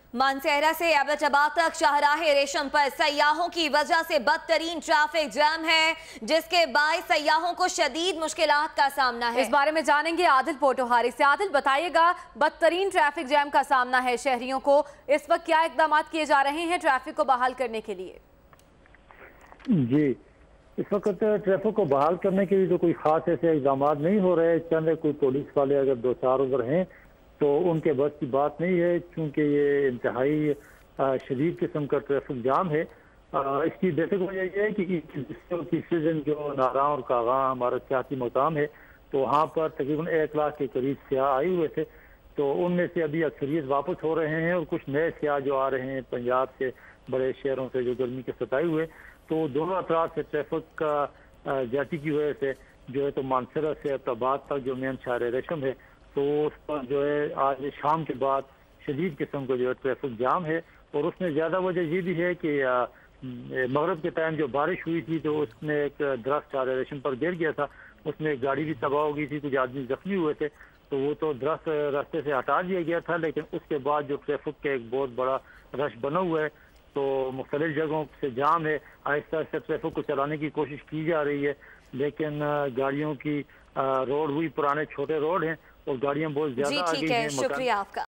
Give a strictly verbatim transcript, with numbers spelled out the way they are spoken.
मानसेहरा से एबटाबाद तक शाहराह रेशम पर सयाहों की वजह से बदतरीन ट्रैफिक जैम है, जिसके बायस सयाहों को शदीद मुश्किलात का सामना है। इस बारे में जानेंगे आदिल पोटोहारी से। आदिल, बताइएगा, बदतरीन ट्रैफिक जैम का सामना है शहरियों को, इस वक्त क्या इकदाम किए जा रहे हैं ट्रैफिक को बहाल करने के लिए? जी, इस वक्त ट्रैफिक को बहाल करने के लिए तो कोई खास ऐसे इकदाम नहीं हो रहे। चंद कोई पुलिस वाले अगर दो चार उधर हैं तो उनके बस की बात नहीं है, क्योंकि ये इंतहाई शदीद किस्म का ट्रैफिक जाम है। इसकी बेसिक वजह यह है कि की सीजन जो नारा और कागा हमारा सियासी मकाम है, तो वहाँ पर तकरीबन एक लाख के करीब सियाह आए हुए थे। तो उनमें से अभी अक्सरियत वापस हो रहे हैं और कुछ नए सियाह जो आ रहे हैं पंजाब के बड़े शहरों से जो गर्मी के सताए हुए, तो दोनों अतराफ से ट्रैफिक का जाती की वजह से जो है तो मानसरा से एबटाबाद तक जो मेन शाहराह रेशम है, तो उस पर जो है आज शाम के बाद शदीद किस्म का जो है ट्रैफिक जाम है। और उसमें ज़्यादा वजह ये भी है कि मगरब के टाइम जो बारिश हुई थी तो उसमें एक दरख्त शाहराह रेशम पर गिर गया था, उसमें एक गाड़ी भी तबाह हो गई थी, कुछ आदमी जख्मी हुए थे। तो वो तो दरख्त रास्ते से हटा दिया गया था, लेकिन उसके बाद जो ट्रैफिक का एक बहुत बड़ा रश बना हुआ है, तो मुख्तलिफ जगहों से जाम है। आहिस्ता आहिस्ता ट्रैफिक को चलाने की कोशिश की जा रही है, लेकिन गाड़ियों की रोड हुई पुराने छोटे रोड हैं और गाड़ियां बहुत ज्यादा आ गई हैं। शुक्रिया आपका।